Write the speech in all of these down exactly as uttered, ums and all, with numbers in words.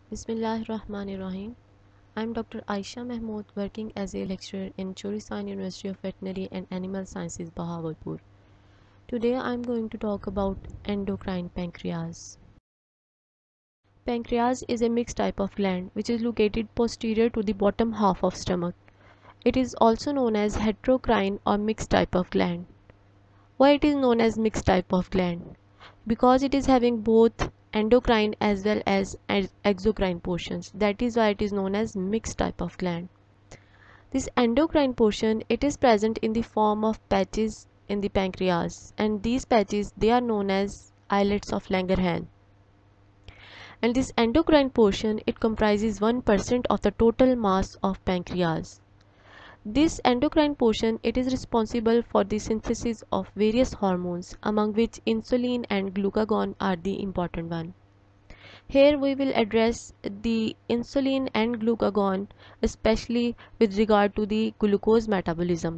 Bismillahirrahmanirrahim. I am Doctor Aisha Mahmood, working as a lecturer in Chorisan University of Veterinary and Animal Sciences, Bahawalpur. Today I am going to talk about endocrine pancreas. Pancreas is a mixed type of gland which is located posterior to the bottom half of stomach. It is also known as heterocrine or mixed type of gland. Why it is known as mixed type of gland? Because it is having both endocrine as well as exocrine portions. That is why it is known as mixed type of gland. This endocrine portion, it is present in the form of patches in the pancreas, and these patches, they are known as islets of Langerhans. And this endocrine portion, it comprises one percent of the total mass of pancreas. This endocrine portion, it is responsible for the synthesis of various hormones, among which insulin and glucagon are the important one. Here we will address the insulin and glucagon, especially with regard to the glucose metabolism.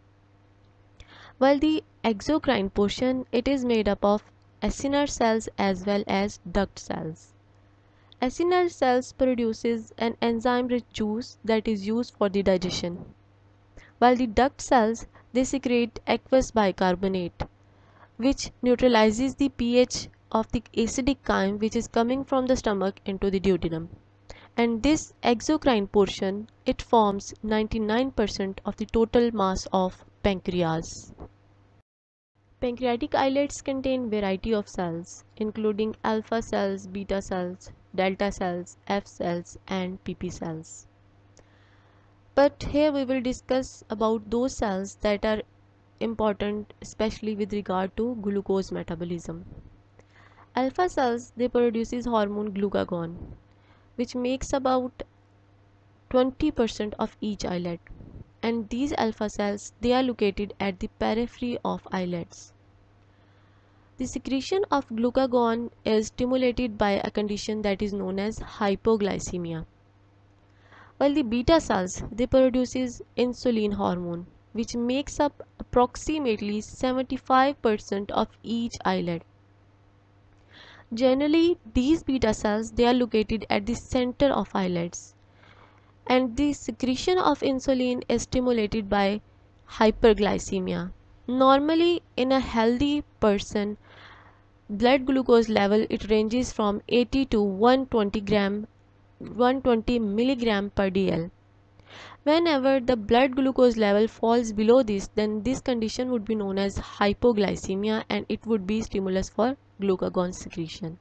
While the exocrine portion, it is made up of acinar cells as well as duct cells. Acinar cells produces an enzyme-rich juice that is used for the digestion, while the duct cells, they secrete aqueous bicarbonate, which neutralizes the pH of the acidic chyme which is coming from the stomach into the duodenum. And this exocrine portion, it forms ninety-nine percent of the total mass of pancreas. Pancreatic islets contain variety of cells, including alpha cells, beta cells, delta cells, F cells, and P P cells. But here we will discuss about those cells that are important, especially with regard to glucose metabolism. Alpha cells, they produces hormone glucagon, which makes about twenty percent of each islet, and these alpha cells, they are located at the periphery of islets. The secretion of glucagon is stimulated by a condition that is known as hypoglycemia. While the beta cells, they produces insulin hormone, which makes up approximately seventy-five percent of each islet. Generally, these beta cells, they are located at the center of islets, and the secretion of insulin is stimulated by hyperglycemia. Normally, in a healthy person, blood glucose level, it ranges from eighty to one hundred twenty gram one hundred twenty milligram per dl. Whenever the blood glucose level falls below this, then this condition would be known as hypoglycemia, and it would be stimulus for glucagon secretion.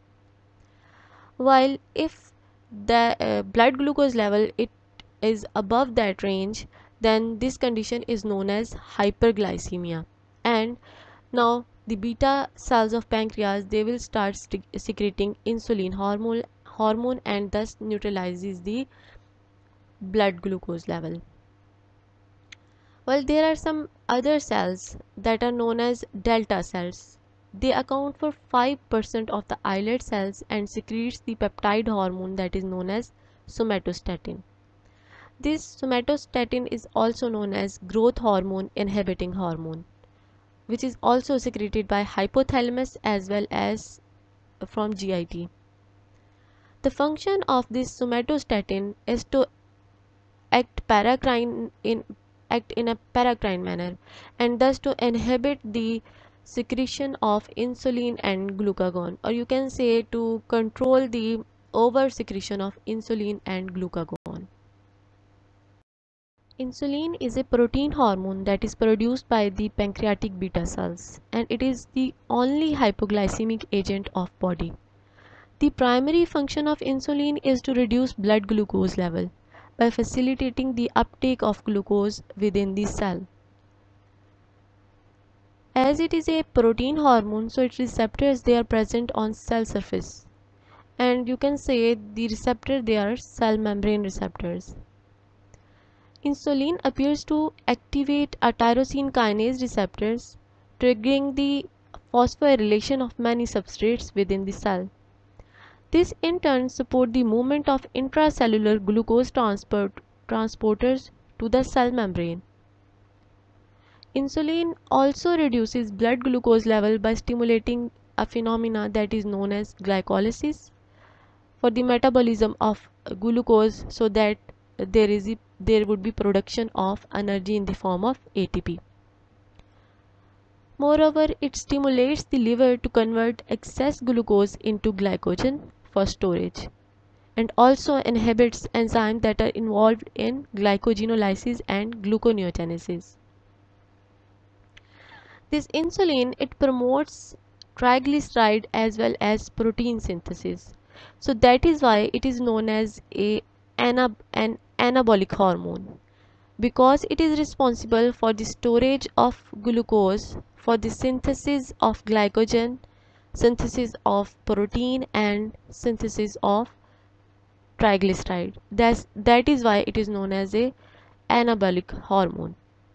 While if the uh, blood glucose level, it is above that range, then this condition is known as hyperglycemia. And now the beta cells of pancreas, they will start secreting insulin hormone hormone and thus neutralizes the blood glucose level. Well, there are some other cells that are known as delta cells. They account for five percent of the islet cells and secretes the peptide hormone that is known as somatostatin. This somatostatin is also known as growth hormone inhibiting hormone, which is also secreted by hypothalamus as well as from G I T. The function of this somatostatin is to act paracrine in act in a paracrine manner, and thus to inhibit the secretion of insulin and glucagon, or you can say to control the over secretion of insulin and glucagon. Insulin is a protein hormone that is produced by the pancreatic beta cells, and it is the only hypoglycemic agent of body. The primary function of insulin is to reduce blood glucose level by facilitating the uptake of glucose within the cell. As it is a protein hormone, so its receptors, they are present on cell surface, and you can say the receptor, they are cell membrane receptors. Insulin appears to activate a tyrosine kinase receptors, triggering the phosphorylation of many substrates within the cell. This in turn supports the movement of intracellular glucose transport transporters to the cell membrane. Insulin also reduces blood glucose level by stimulating a phenomena that is known as glycolysis, for the metabolism of glucose, so that there is a, there would be production of energy in the form of A T P. Moreover, it stimulates the liver to convert excess glucose into glycogen for storage, and also inhibits enzymes that are involved in glycogenolysis and gluconeogenesis. This insulin, it promotes triglyceride as well as protein synthesis. So that is why it is known as a anab an anabolic hormone, because it is responsible for the storage of glucose, for the synthesis of glycogen, synthesis of protein, and synthesis of triglyceride. That's, that is why it is known as a anabolic hormone.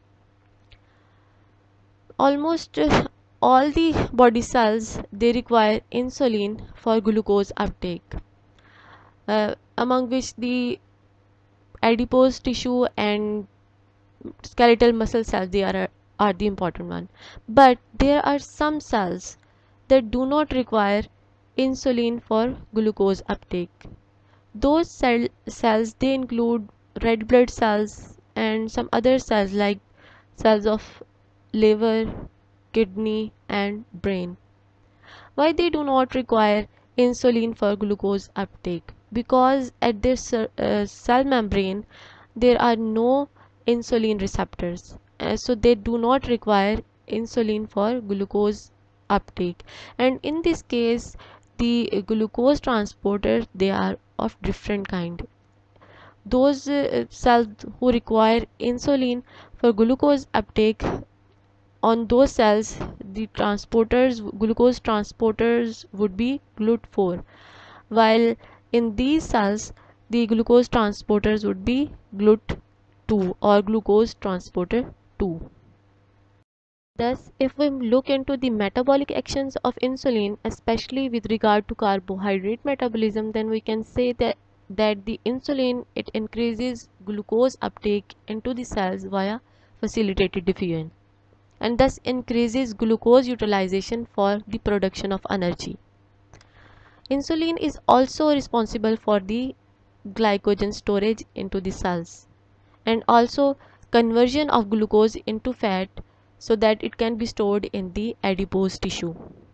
Almost uh, all the body cells, they require insulin for glucose uptake, uh, among which the adipose tissue and skeletal muscle cells, they are are the important one. But there are some cells that do not require insulin for glucose uptake. Those cell, cells, they include red blood cells and some other cells like cells of liver, kidney, and brain. Why they do not require insulin for glucose uptake? Because at their uh, cell membrane there are no insulin receptors, uh, so they do not require insulin for glucose uptake. And in this case, the glucose transporters, they are of different kind. Those uh, cells who require insulin for glucose uptake, on those cells the transporters, glucose transporters, would be G L U T four, while in these cells the glucose transporters would be G L U T two or glucose transporter two. Thus, if we look into the metabolic actions of insulin, especially with regard to carbohydrate metabolism, then we can say that that the insulin, it increases glucose uptake into the cells via facilitated diffusion, and thus increases glucose utilization for the production of energy. Insulin is also responsible for the glycogen storage into the cells, and also conversion of glucose into fat, so that it can be stored in the adipose tissue.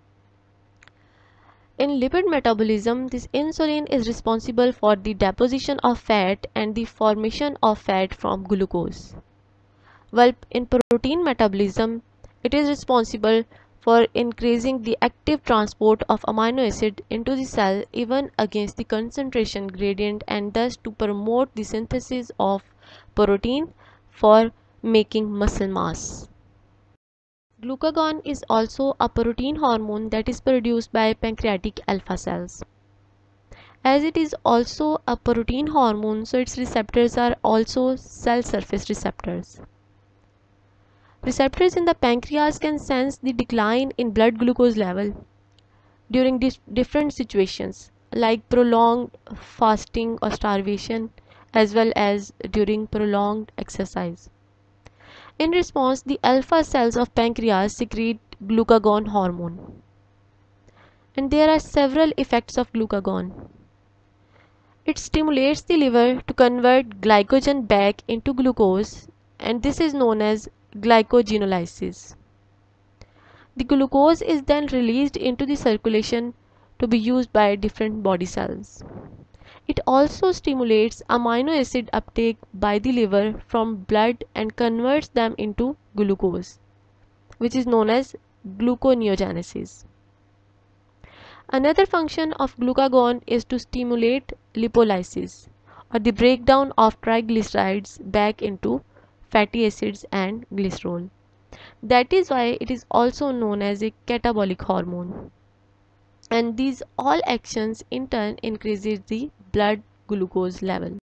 In lipid metabolism, this insulin is responsible for the deposition of fat and the formation of fat from glucose. While in protein metabolism, it is responsible for increasing the active transport of amino acid into the cell even against the concentration gradient, and thus to promote the synthesis of protein for making muscle mass. Glucagon is also a protein hormone that is produced by pancreatic alpha cells. As it is also a protein hormone, so its receptors are also cell surface receptors. Receptors in the pancreas can sense the decline in blood glucose level during dis different situations like prolonged fasting or starvation, as well as during prolonged exercise. In response, the alpha cells of pancreas secrete glucagon hormone. And there are several effects of glucagon. It stimulates the liver to convert glycogen back into glucose, and this is known as glycogenolysis. The glucose is then released into the circulation to be used by different body cells. It also stimulates amino acid uptake by the liver from blood and converts them into glucose, which is known as gluconeogenesis. Another function of glucagon is to stimulate lipolysis, or the breakdown of triglycerides back into fatty acids and glycerol. That is why it is also known as a catabolic hormone. And these all actions in turn increases the blood glucose level.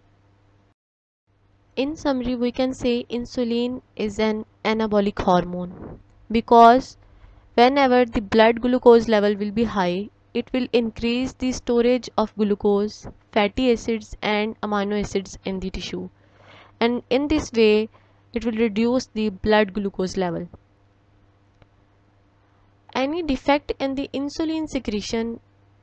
In summary, we can say insulin is an anabolic hormone, because whenever the blood glucose level will be high, it will increase the storage of glucose, fatty acids, and amino acids in the tissue, and in this way it will reduce the blood glucose level. Any defect in the insulin secretion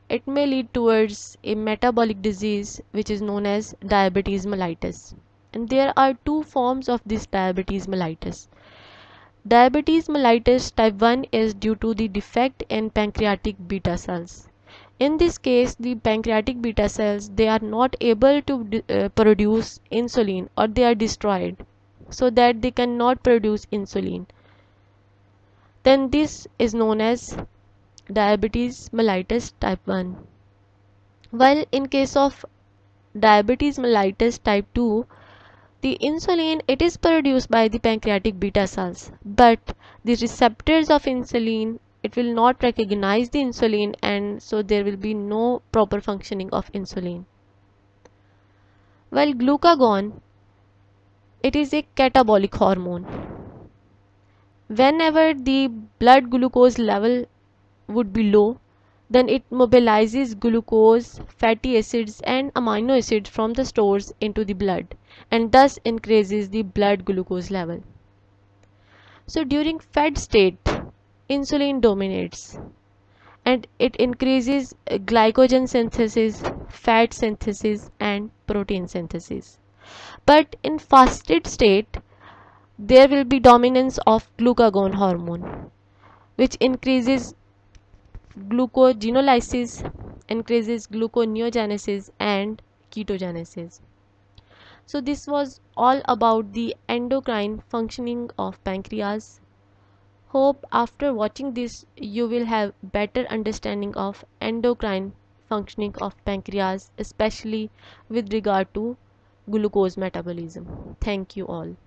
it may lead towards a metabolic disease which is known as diabetes mellitus. And there are two forms of this diabetes mellitus. Diabetes mellitus type one is due to the defect in pancreatic beta cells. In this case, the pancreatic beta cells, they are not able to uh, produce insulin, or they are destroyed so that they cannot produce insulin. Then this is known as diabetes mellitus type one. While in case of diabetes mellitus type two, the insulin, it is produced by the pancreatic beta cells, but the receptors of insulin, it will not recognize the insulin, and so there will be no proper functioning of insulin. While glucagon, it is a catabolic hormone. Whenever the blood glucose level would be low, then it mobilizes glucose, fatty acids and amino acids from the stores into the blood, and thus increases the blood glucose level. So during fed state, insulin dominates and it increases glycogen synthesis, fat synthesis and protein synthesis. But in fasted state, there will be dominance of glucagon hormone, which increases glucogenolysis, increases gluconeogenesis and ketogenesis. So this was all about the endocrine functioning of pancreas. Hope after watching this you will have better understanding of endocrine functioning of pancreas, especially with regard to glucose metabolism. Thank you all.